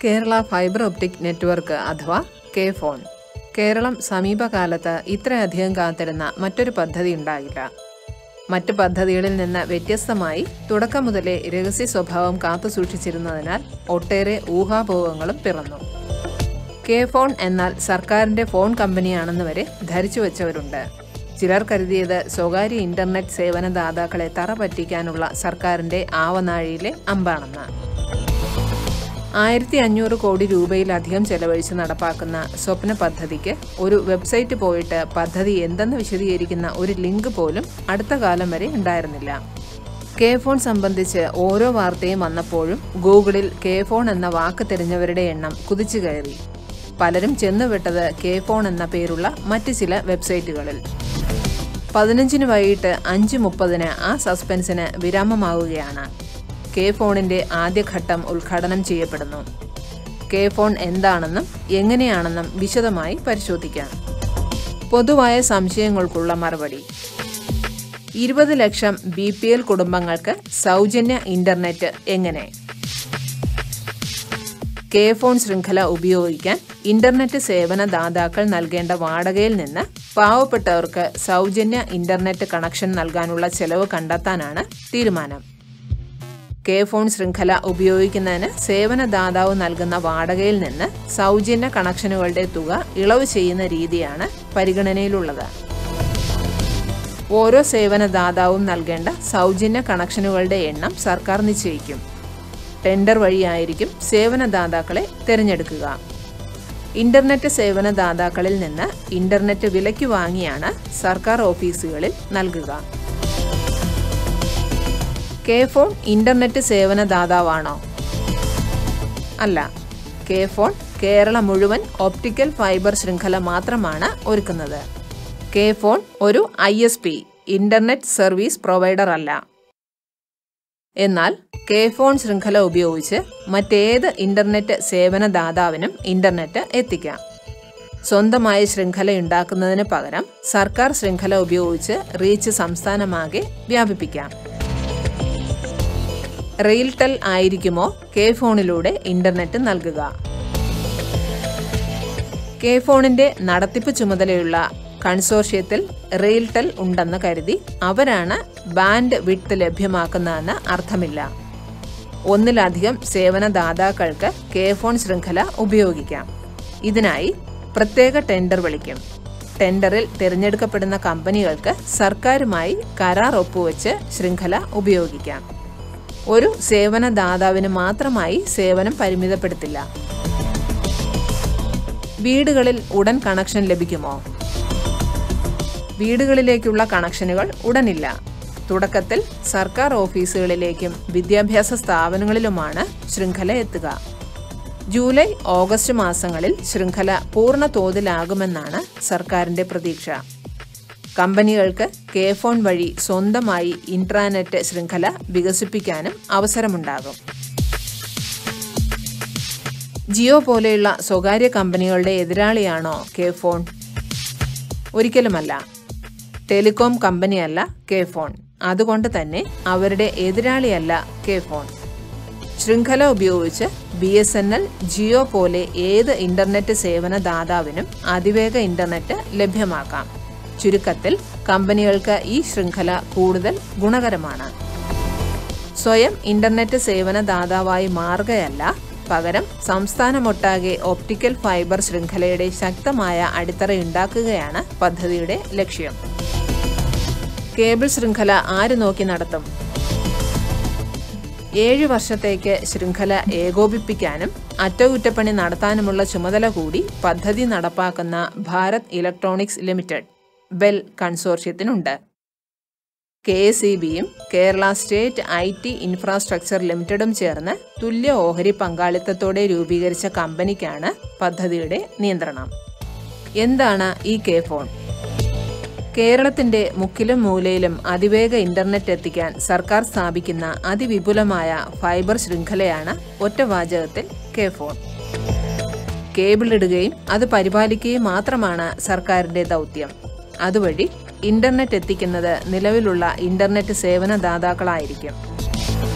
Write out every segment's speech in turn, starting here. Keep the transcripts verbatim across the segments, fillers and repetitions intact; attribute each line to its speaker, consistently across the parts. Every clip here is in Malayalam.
Speaker 1: കേരള ഫൈബർ ഒപ്റ്റിക് നെറ്റ്വർക്ക് അഥവാ കെ ഫോൺ. കേരളം സമീപകാലത്ത് ഇത്രയധികം കാത്തിരുന്ന മറ്റൊരു പദ്ധതി ഉണ്ടായില്ല. മറ്റ് പദ്ധതികളിൽ നിന്ന് വ്യത്യസ്തമായി തുടക്കം മുതലേ രഹസ്യ സ്വഭാവം കാത്തുസൂക്ഷിച്ചിരുന്നതിനാൽ ഒട്ടേറെ ഊഹാപോഹങ്ങളും പിറന്നു. കെ ഫോൺ എന്നാൽ സർക്കാരിന്റെ ഫോൺ കമ്പനിയാണെന്ന് വരെ ധരിച്ചു വെച്ചവരുണ്ട്. ചിലർ കരുതിയത് സ്വകാര്യ ഇന്റർനെറ്റ് സേവനദാതാക്കളെ തറ പറ്റിക്കാനുള്ള സർക്കാരിന്റെ ആവനാഴിയിലെ അമ്പാണെന്ന്. ആയിരത്തി അഞ്ഞൂറ് കോടി രൂപയിലധികം ചെലവഴിച്ച് നടപ്പാക്കുന്ന സ്വപ്ന പദ്ധതിക്ക് ഒരു വെബ്സൈറ്റ് പോയിട്ട് പദ്ധതി എന്തെന്ന് വിശദീകരിക്കുന്ന ഒരു ലിങ്ക് പോലും അടുത്ത കാലം വരെ ഉണ്ടായിരുന്നില്ല. കെ ഫോൺ സംബന്ധിച്ച് ഓരോ വാർത്തയും വന്നപ്പോഴും ഗൂഗിളിൽ കെ ഫോൺ എന്ന വാക്ക് തിരഞ്ഞവരുടെ എണ്ണം കുതിച്ചു കയറി. പലരും ചെന്നുവിട്ടത് കെ ഫോൺ എന്ന പേരുള്ള മറ്റ് ചില വെബ്സൈറ്റുകളിൽ. പതിനഞ്ചിന് വൈകിട്ട് അഞ്ച് മുപ്പതിന് ആ സസ്പെൻസിന് വിരാമമാവുകയാണ്. കെ ഫോണിന്റെ ആദ്യഘട്ടം ഉദ്ഘാടനം ചെയ്യപ്പെടുന്നു. കെ ഫോൺ എന്താണെന്നും എങ്ങനെയാണെന്നും വിശദമായി പരിശോധിക്കാം. പൊതുവായ സംശയങ്ങൾക്കുള്ള മറുപടി. ഇരുപത് ലക്ഷം ബി പി എൽ കുടുംബങ്ങൾക്ക് സൗജന്യ ഇന്റർനെറ്റ് എങ്ങനെ? കെ ഫോൺ ശൃംഖല ഉപയോഗിക്കാൻ ഇന്റർനെറ്റ് സേവന ദാതാക്കൾ നൽകേണ്ട വാടകയിൽ നിന്ന് പാവപ്പെട്ടവർക്ക് സൗജന്യ ഇന്റർനെറ്റ് കണക്ഷൻ നൽകാനുള്ള ചെലവ് കണ്ടെത്താനാണ് തീരുമാനം. കെ ഫോൺ ശൃംഖല ഉപയോഗിക്കുന്നതിന് സേവനദാതാവ് നൽകുന്ന വാടകയിൽ നിന്ന് സൗജന്യ കണക്ഷനുകളുടെ തുക ഇളവ് ചെയ്യുന്ന രീതിയാണ് പരിഗണനയിലുള്ളത്. ഓരോ സേവനദാതാവും നൽകേണ്ട സൗജന്യ കണക്ഷനുകളുടെ എണ്ണം സർക്കാർ നിശ്ചയിക്കും. ടെൻഡർ വഴിയായിരിക്കും സേവനദാതാക്കളെ തിരഞ്ഞെടുക്കുക. ഇന്റർനെറ്റ് സേവനദാതാക്കളിൽ നിന്ന് ഇന്റർനെറ്റ് വിലയ്ക്ക് വാങ്ങിയാണ് സർക്കാർ ഓഫീസുകളിൽ നൽകുക. കെ ഫോൺ ഇന്റർനെറ്റ് സേവനദാതാവാണോ? അല്ല. കെ ഫോൺ കേരളം മുഴുവൻ ഒപ്റ്റിക്കൽ ഫൈബർ ശൃംഖല മാത്രമാണ് ഒരുക്കുന്നത്. കെ ഫോൺ ഒരു I S P internet service provider അല്ല. എന്നാൽ കെ ഫോൺ ശൃംഖല ഉപയോഗിച്ച് മറ്റേത് ഇന്റർനെറ്റ് സേവനദാതാവിനും ഇന്റർനെറ്റ് എത്തിക്കാം. സ്വന്തമായി ശൃംഖല ഉണ്ടാക്കുന്നതിന് പകരം സർക്കാർ ശൃംഖല ഉപയോഗിച്ച് റീച്ച് സംസ്ഥാനമാകെ വ്യാപിപ്പിക്കാം. റെയിൽടെൽ ആയിരിക്കുമോ കെ ഫോണിലൂടെ ഇന്റർനെറ്റ് നൽകുക? കെ ഫോണിന്റെ നടത്തിപ്പ് ചുമതലയുള്ള കൺസോർഷ്യത്തിൽ റെയിൽടെൽ ഉണ്ടെന്ന് കരുതി അവരാണ് ബാൻഡ് വിഡ്ത്ത് ലഭ്യമാക്കുന്നതെന്ന് അർത്ഥമില്ല. ഒന്നിലധികം സേവനദാതാക്കൾക്ക് കെ ഫോൺ ശൃംഖല ഉപയോഗിക്കാം. ഇതിനായി പ്രത്യേക ടെൻഡർ വിളിക്കും. ടെൻഡറിൽ തിരഞ്ഞെടുക്കപ്പെടുന്ന കമ്പനികൾക്ക് സർക്കാരുമായി കരാർ ഒപ്പുവെച്ച് ശൃംഖല ഉപയോഗിക്കാം. ഒരു സേവനദാതാവിന് മാത്രമായി സേവനം പരിമിതപ്പെടുത്തില്ല. വീടുകളിൽ ഉടൻ കണക്ഷൻ ലഭിക്കുമോ? വീടുകളിലേക്കുള്ള കണക്ഷനുകൾ ഉടനില്ല. തുടക്കത്തിൽ സർക്കാർ ഓഫീസുകളിലേക്കും വിദ്യാഭ്യാസ സ്ഥാപനങ്ങളിലുമാണ് ശൃംഖല എത്തുക. ജൂലൈ ഓഗസ്റ്റ് മാസങ്ങളിൽ ശൃംഖല പൂർണ്ണ തോതിലാകുമെന്നാണ് സർക്കാരിന്റെ പ്രതീക്ഷ. കമ്പനികൾക്ക് കെ ഫോൺ വഴി സ്വന്തമായി ഇൻട്രാനെറ്റ് ശൃംഖല വികസിപ്പിക്കാനും അവസരമുണ്ടാകും. ജിയോ പോലെയുള്ള സ്വകാര്യ കമ്പനികളുടെ എതിരാളിയാണോ കെ ഫോൺ? ഒരിക്കലുമല്ല. ടെലികോം കമ്പനിയല്ല കെ ഫോൺ. അതുകൊണ്ട് തന്നെ അവരുടെ എതിരാളിയല്ല കെ ഫോൺ. ശൃംഖല ഉപയോഗിച്ച് B S N L, Jio പോലെ ഏത് ഇന്റർനെറ്റ് സേവനദാതാവിനും അതിവേഗ ഇന്റർനെറ്റ് ലഭ്യമാക്കാം. ചുരുക്കത്തിൽ കമ്പനികൾക്ക് ഈ ശൃംഖല കൂടുതൽ ഗുണകരമാണ്. സ്വയം ഇന്റർനെറ്റ് സേവനദാതാവായി മാറുകയല്ല, പകരം സംസ്ഥാനമൊട്ടാകെ ഒപ്റ്റിക്കൽ ഫൈബർ ശൃംഖലയുടെ ശക്തമായ അടിത്തറയുണ്ടാക്കുകയാണ് പദ്ധതിയുടെ ലക്ഷ്യം. കേബിൾ ശൃംഖല ആര് നോക്കി നടത്തും? ഏഴു വർഷത്തേക്ക് ശൃംഖല ഏകോപിപ്പിക്കാനും അറ്റകുറ്റപ്പണി നടത്താനുമുള്ള ചുമതല കൂടി പദ്ധതി നടപ്പാക്കുന്ന ഭാരത് ഇലക്ട്രോണിക്സ് ലിമിറ്റഡ് ബെൽ കൺസോർഷ്യത്തിനുണ്ട്. കെ എസ് ഇ ബിയും Kerala state I T infrastructure ലിമിറ്റഡും ചേർന്ന് തുല്യ ഓഹരി പങ്കാളിത്തത്തോടെ രൂപീകരിച്ച കമ്പനിക്കാണ് പദ്ധതിയുടെ നിയന്ത്രണം. എന്താണ് ഈ കെ ഫോൺ? കേരളത്തിന്റെ മുക്കിലും മൂലയിലും അതിവേഗ ഇന്റർനെറ്റ് എത്തിക്കാൻ സർക്കാർ സ്ഥാപിക്കുന്ന അതിവിപുലമായ ഫൈബർ ശൃംഖലയാണ് ഒറ്റവാചകത്തിൽ കെ ഫോൺ. കേബിൾ ഇടുകയും അത് പരിപാലിക്കുകയും മാത്രമാണ് സർക്കാരിന്റെ ദൗത്യം. അതുവഴി ഇന്റർനെറ്റ് എത്തിക്കുന്നത് നിലവിലുള്ള ഇന്റർനെറ്റ് സേവനദാതാക്കളായിരിക്കും.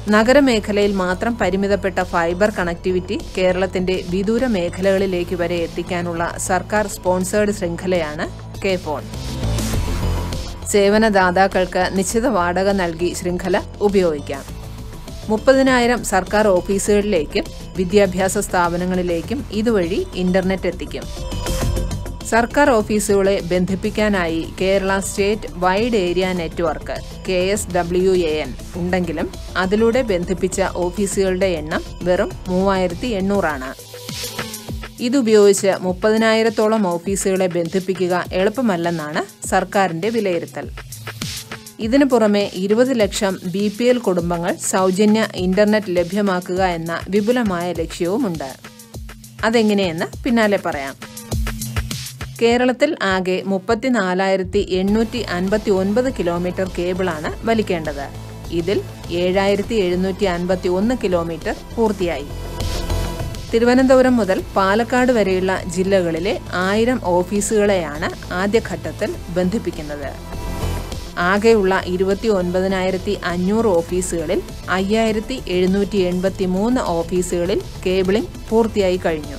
Speaker 1: നഗരമേഖലയിൽ മാത്രം പരിമിതപ്പെട്ട ഫൈബർ കണക്ടിവിറ്റി കേരളത്തിന്റെ വിദൂര മേഖലകളിലേക്ക് വരെ എത്തിക്കാനുള്ള സർക്കാർ സ്പോൺസേർഡ് ശൃംഖലയാണ് കെ ഫോൺ. സേവനദാതാക്കൾക്ക് നിശ്ചിത വാടക നൽകി ശൃംഖല ഉപയോഗിക്കാം. മുപ്പതിനായിരം സർക്കാർ ഓഫീസുകളിലേക്കും വിദ്യാഭ്യാസ സ്ഥാപനങ്ങളിലേക്കും ഇതുവഴി ഇന്റർനെറ്റ് എത്തിക്കും. സർക്കാർ ഓഫീസുകളെ ബന്ധിപ്പിക്കാനായി Kerala state wide area network K S W A N ഉണ്ടെങ്കിലും അതിലൂടെ ബന്ധിപ്പിച്ച ഓഫീസുകളുടെ എണ്ണം വെറും മൂവായിരത്തി എണ്ണൂറാണ്. ഇതുപയോഗിച്ച് മുപ്പതിനായിരത്തോളം ഓഫീസുകളെ ബന്ധിപ്പിക്കുക എളുപ്പമല്ലെന്നാണ് സർക്കാരിന്റെ വിലയിരുത്തൽ. ഇതിനു പുറമെ ഇരുപത് ലക്ഷം ബി പി എൽ കുടുംബങ്ങൾ സൗജന്യ ഇന്റർനെറ്റ് ലഭ്യമാക്കുക എന്ന വിപുലമായ ലക്ഷ്യവുമുണ്ട്. അതെങ്ങനെയെന്ന് പിന്നാലെ പറയാം. കേരളത്തിൽ ആകെ മുപ്പത്തിനാലായിരത്തി എണ്ണൂറ്റി അൻപത്തി ഒൻപത് കിലോമീറ്റർ കേബിളാണ് വലിക്കേണ്ടത്. ഇതിൽ ഏഴായിരത്തി എഴുന്നൂറ്റി അൻപത്തി ഒന്ന് കിലോമീറ്റർ പൂർത്തിയായി. തിരുവനന്തപുരം മുതൽ പാലക്കാട് വരെയുള്ള ജില്ലകളിലെ ആയിരം ഓഫീസുകളെയാണ് ആദ്യഘട്ടത്തിൽ ബന്ധിപ്പിക്കുന്നത്. ആകെയുള്ള ഇരുപത്തി ഒൻപതിനായിരത്തി അഞ്ഞൂറ് ഓഫീസുകളിൽ അയ്യായിരത്തി എഴുന്നൂറ്റി എൺപത്തി മൂന്ന് ഓഫീസുകളിൽ കേബിളിംഗ് പൂർത്തിയായി കഴിഞ്ഞു.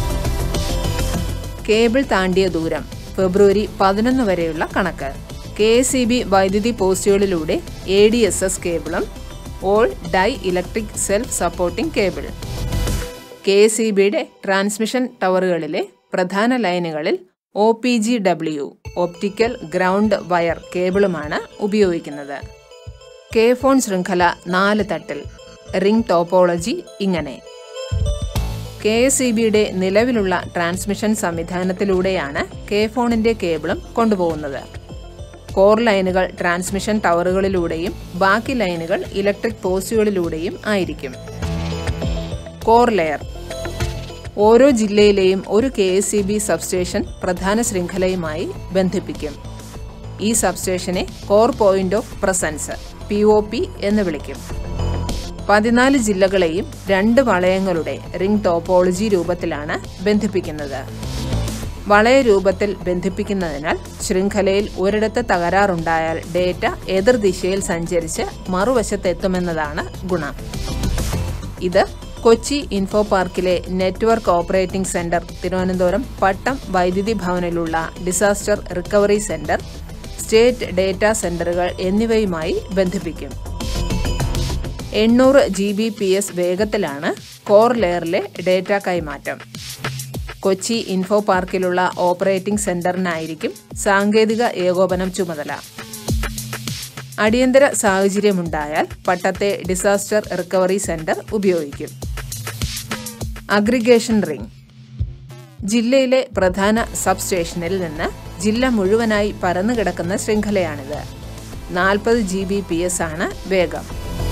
Speaker 1: കേബിൾ താണ്ടിയ ദൂരം ഫെബ്രുവരി പതിനൊന്ന് വരെയുള്ള കണക്ക്. കെ എസ് ഇ ബി വൈദ്യുതി പോസ്റ്റുകളിലൂടെ എ ഡി എസ് എസ് കേബിളും all dielectric self supporting cable. K S E ബിയുടെ ട്രാൻസ്മിഷൻ ടവറുകളിലെ പ്രധാന ലൈനുകളിൽ O P G W optical ground wire കേബിളുമാണ് ഉപയോഗിക്കുന്നത്. കെ ഫോൺ ശൃംഖല നാല് തട്ടിൽ. റിംഗ് ടോപ്പോളജി ഇങ്ങനെ. കെ എസ് ഇ ബിയുടെ നിലവിലുള്ള ട്രാൻസ്മിഷൻ സംവിധാനത്തിലൂടെയാണ് കെ ഫോണിന്റെ കേബിളും കൊണ്ടുപോകുന്നത്. കോർ ലൈനുകൾ ട്രാൻസ്മിഷൻ ടവറുകളിലൂടെയും ബാക്കി ലൈനുകൾ ഇലക്ട്രിക് പോസ്റ്റുകളിലൂടെയും ആയിരിക്കും. കോർ ലെയർ ഓരോ ജില്ലയിലെയും ഒരു K S E B substation പ്രധാന ശൃംഖലയുമായി ബന്ധിപ്പിക്കും. ഈ സബ്സ്റ്റേഷനെ core point of presence P O P എന്ന് വിളിക്കും. പതിനാല് ജില്ലകളെയും രണ്ട് വളയങ്ങളുടെ റിംഗ് ടോപ്പോളജി രൂപത്തിലാണ് ബന്ധിപ്പിക്കുന്നത്. വളയ രൂപത്തിൽ ബന്ധിപ്പിക്കുന്നതിനാൽ ശൃംഖലയിൽ ഒരിടത്ത് തകരാറുണ്ടായാൽ ഡേറ്റ എതിർദിശയിൽ സഞ്ചരിച്ച് മറുവശത്തെത്തുമെന്നതാണ് ഗുണം. ഇത് Kochi info park network operating centre, Thiruvananthapuram Pattom വൈദ്യുതി ഭവനിലുള്ള disaster recovery centre, state data സെന്ററുകൾ എന്നിവയുമായി ബന്ധിപ്പിക്കും. എണ്ണൂറ് ജി ബി പി എസ് വേഗത്തിലാണ് കോർ ലെയറിലെ ഡേറ്റ കൈമാറ്റം. കൊച്ചി ഇൻഫോ പാർക്കിലുള്ള ഓപ്പറേറ്റിംഗ് സെന്ററിനായിരിക്കും സാങ്കേതിക ഏകോപനം ചുമതല. അടിയന്തര സാഹചര്യമുണ്ടായാൽ പട്ടത്തെ ഡിസാസ്റ്റർ റിക്കവറി സെന്റർ ഉപയോഗിക്കും. അഗ്രിഗേഷൻ റിംഗ് ജില്ലയിലെ പ്രധാന സബ്സ്റ്റേഷനിൽ നിന്ന് ജില്ല മുഴുവനായി പരന്നു കിടക്കുന്ന ശൃംഖലയാണിത്. നാൽപ്പത് ജി ബി പി എസ് ആണ് വേഗം.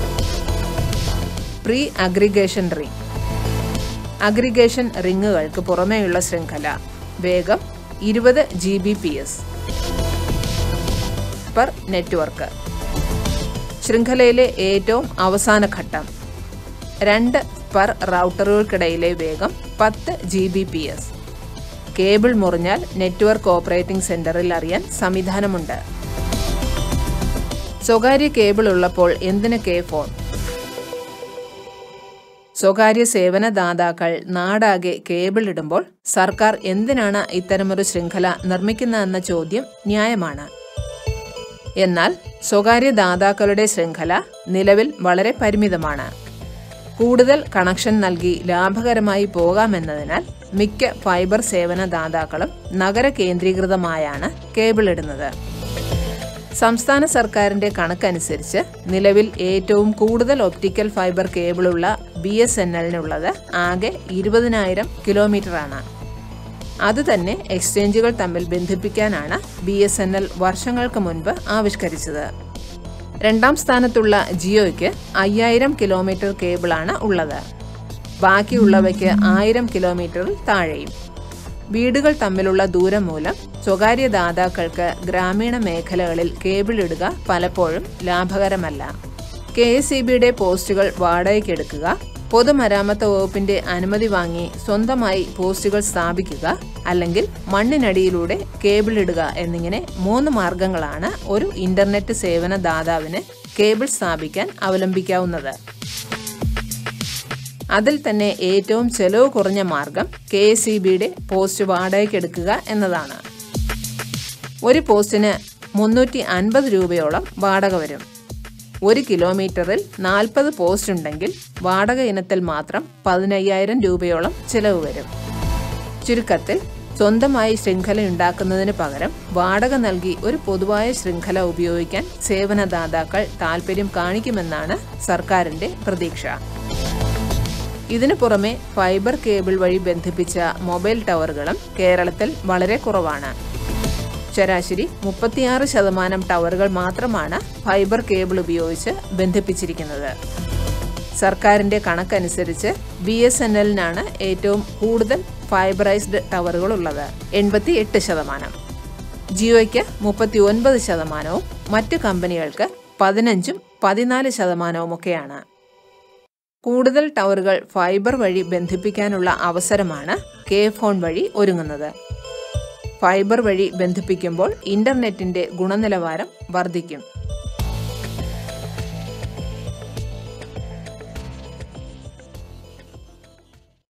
Speaker 1: പ്രീ അഗ്രിഗേഷൻ റിംഗ് അഗ്രിഗേഷൻ റിങ്ങുകൾക്ക് പുറമേയുള്ള ശൃംഖല. വേഗം ഇരുപത് G B P S per network. ശൃംഖലയിലെ ഏറ്റവും അവസാന ഘട്ടം. രണ്ട് പെർ റൗട്ടറുകൾക്കിടയിലെ വേഗം പത്ത് G B P S. Cable മുറിഞ്ഞാൽ നെറ്റ്വർക്ക് ഓപ്പറേറ്റിംഗ് സെന്ററിൽ അറിയാൻ സംവിധാനമുണ്ട്. സ്വകാര്യ കേബിൾ ഉള്ളപ്പോൾ എന്തിന് കെ ഫോൺ? സ്വകാര്യ സേവനദാതാക്കൾ നാടാകെ കേബിൾ ഇടുമ്പോൾ സർക്കാർ എന്തിനാണ് ഇത്തരമൊരു ശൃംഖല നിർമ്മിക്കുന്നതെന്ന ചോദ്യം ന്യായമാണ്. എന്നാൽ സ്വകാര്യ ദാതാക്കളുടെ ശൃംഖല നിലവിൽ വളരെ പരിമിതമാണ്. കൂടുതൽ കണക്ഷൻ നൽകി ലാഭകരമായി പോകാമെന്നതിനാൽ മിക്ക ഫൈബർ സേവനദാതാക്കളും നഗര കേന്ദ്രീകൃതമായാണ് കേബിൾ ഇടുന്നത്. സംസ്ഥാന സർക്കാരിന്റെ കണക്കനുസരിച്ച് നിലവിൽ ഏറ്റവും കൂടുതൽ ഒപ്റ്റിക്കൽ ഫൈബർ കേബിളുള്ള ബി എസ് എൻ എല്ലിനുള്ളത് ആകെ ഇരുപതിനായിരം കിലോമീറ്ററാണ്. അതുതന്നെ എക്സ്ചേഞ്ചുകൾ തമ്മിൽ ബന്ധിപ്പിക്കാനാണ് ബി എസ് എൻ എൽ വർഷങ്ങൾക്ക് മുൻപ് ആവിഷ്കരിച്ചത്. രണ്ടാം സ്ഥാനത്തുള്ള ജിയോയ്ക്ക് അയ്യായിരം കിലോമീറ്റർ കേബിളാണ് ഉള്ളത്. ബാക്കിയുള്ളവയ്ക്ക് ആയിരം കിലോമീറ്ററിൽ താഴെയും. വീടുകൾ തമ്മിലുള്ള ദൂരം മൂലം സ്വകാര്യ ദാതാക്കൾക്ക് ഗ്രാമീണ മേഖലകളിൽ കേബിൾ ഇടുക പലപ്പോഴും ലാഭകരമല്ല. കെ എസ് ഇ ബിയുടെ പോസ്റ്റുകൾ വാടകയ്ക്കെടുക്കുക, പൊതുമരാമത്ത് വകുപ്പിന്റെ അനുമതി വാങ്ങി സ്വന്തമായി പോസ്റ്റുകൾ സ്ഥാപിക്കുക, അല്ലെങ്കിൽ മണ്ണിനടിയിലൂടെ കേബിൾ ഇടുക എന്നിങ്ങനെ മൂന്ന് മാർഗങ്ങളാണ് ഒരു ഇന്റർനെറ്റ് സേവന ദാതാവിന് കേബിൾ സ്ഥാപിക്കാൻ അവലംബിക്കാവുന്നത്. അതിൽ തന്നെ ഏറ്റവും ചെലവ് കുറഞ്ഞ മാർഗം കെ എസ് ഇ ബിയുടെ പോസ്റ്റ് വാടകയ്ക്കെടുക്കുക എന്നതാണ്. ഒരു പോസ്റ്റിന് മുന്നൂറ്റി അൻപത് രൂപയോളം വാടക വരും. ഒരു കിലോമീറ്ററിൽ നാൽപ്പത് പോസ്റ്റ് ഉണ്ടെങ്കിൽ വാടക ഇനത്തിൽ മാത്രം പതിനയ്യായിരം രൂപയോളം ചിലവ് വരും. ചുരുക്കത്തിൽ സ്വന്തമായി ശൃംഖലയുണ്ടാക്കുന്നതിന് പകരം വാടക നൽകി ഒരു പൊതുവായ ശൃംഖല ഉപയോഗിക്കാൻ സേവനദാതാക്കൾ താൽപ്പര്യം കാണിക്കുമെന്നാണ് സർക്കാരിൻ്റെ പ്രതീക്ഷ. ഇതിനു പുറമെ ഫൈബർ കേബിൾ വഴി ബന്ധിപ്പിച്ച മൊബൈൽ ടവറുകളും കേരളത്തിൽ വളരെ കുറവാണ്. ശരാശരി മുപ്പത്തിയാറ് ശതമാനം ടവറുകൾ മാത്രമാണ് ഫൈബർ കേബിൾ ഉപയോഗിച്ച് ബന്ധിപ്പിച്ചിരിക്കുന്നത്. സർക്കാരിൻ്റെ കണക്കനുസരിച്ച് ബി എസ് എൻ എല്ലിനാണ് ഏറ്റവും കൂടുതൽ ഫൈബറൈസ്ഡ് ടവറുകൾ ഉള്ളത്, എൺപത്തി എട്ട് ശതമാനം. ജിയോയ്ക്ക് മുപ്പത്തി ഒൻപത് ശതമാനവും മറ്റു കമ്പനികൾക്ക് പതിനഞ്ചും പതിനാല് ശതമാനവുമൊക്കെയാണ്. കൂടുതൽ ടവറുകൾ ഫൈബർ വഴി ബന്ധിപ്പിക്കാനുള്ള അവസരമാണ് കെ ഫോൺ വഴി ഒരുങ്ങുന്നത്. ഫൈബർ വഴി ബന്ധിപ്പിക്കുമ്പോൾ ഇന്റർനെറ്റിന്റെ ഗുണനിലവാരം വർദ്ധിക്കും.